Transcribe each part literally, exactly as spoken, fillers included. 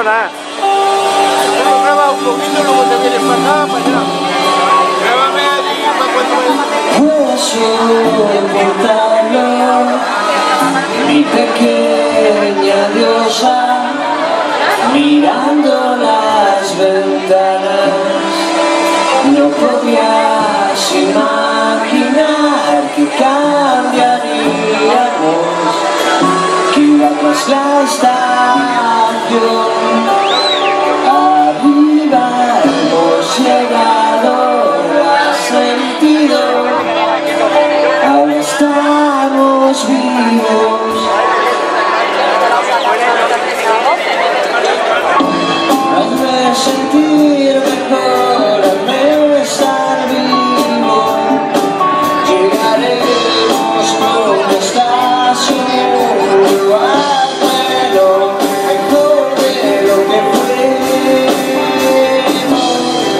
nada. Pero graba un poquito, luego te vienes para acá, para allá. Grábame allí para cuando me... Mi pequeña diosa, mirando las ventanas, no podías imaginar que cambiaríamos, que iba tras la estación. Arriba hemos llegado, has sentido, ahora estamos vivos. Hazme sentir mejor, hazme estar vivo. Llegaremos a una estación, hazme lo mejor de lo que fuimos.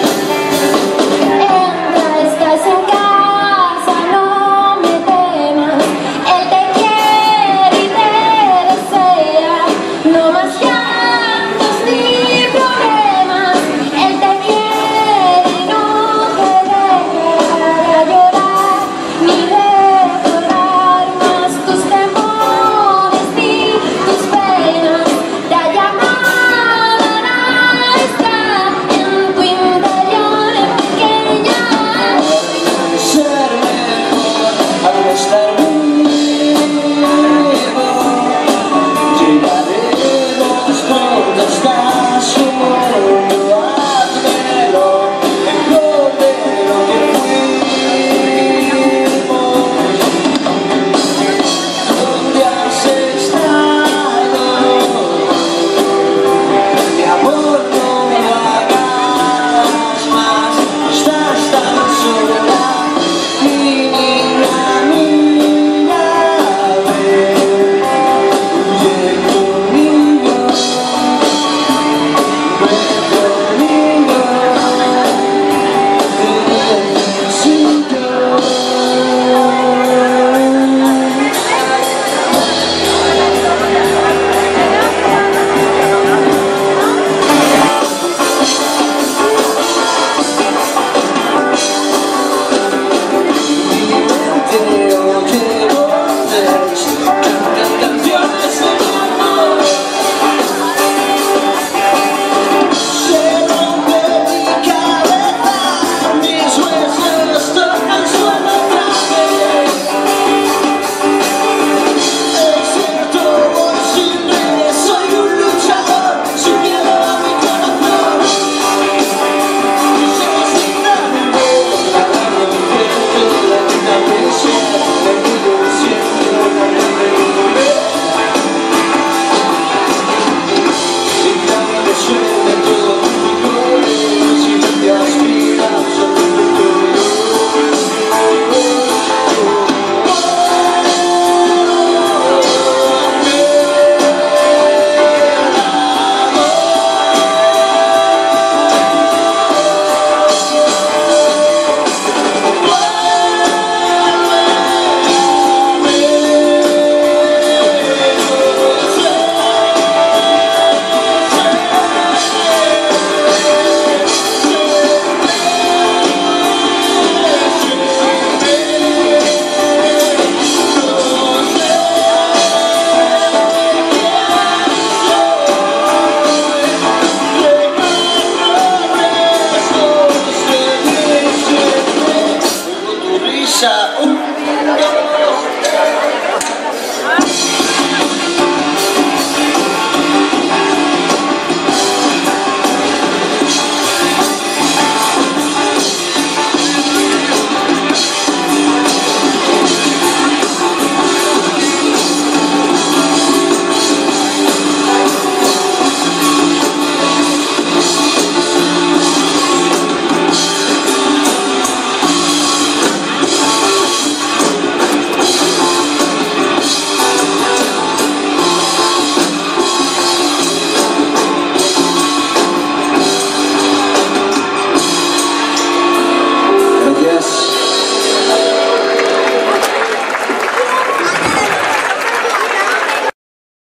Entra, estás en casa, no me temas. Él te quiere y te desea, no más llantos ni problemas. Él te quiere y no te dejará llorar ni recordar más tus temores ni tus penas. La llamada está en tu interior, en pequeña. Ser mejor, hazme estar vivo. Llegaremos pronto a estación, hazme lo mejor de lo que fuimos. ¿Dónde has estado? Mi amor, no lo hagas más, estás tan sola. Mi niña, mírame, huye conmigo, ven conmigo, te necesito. Sure.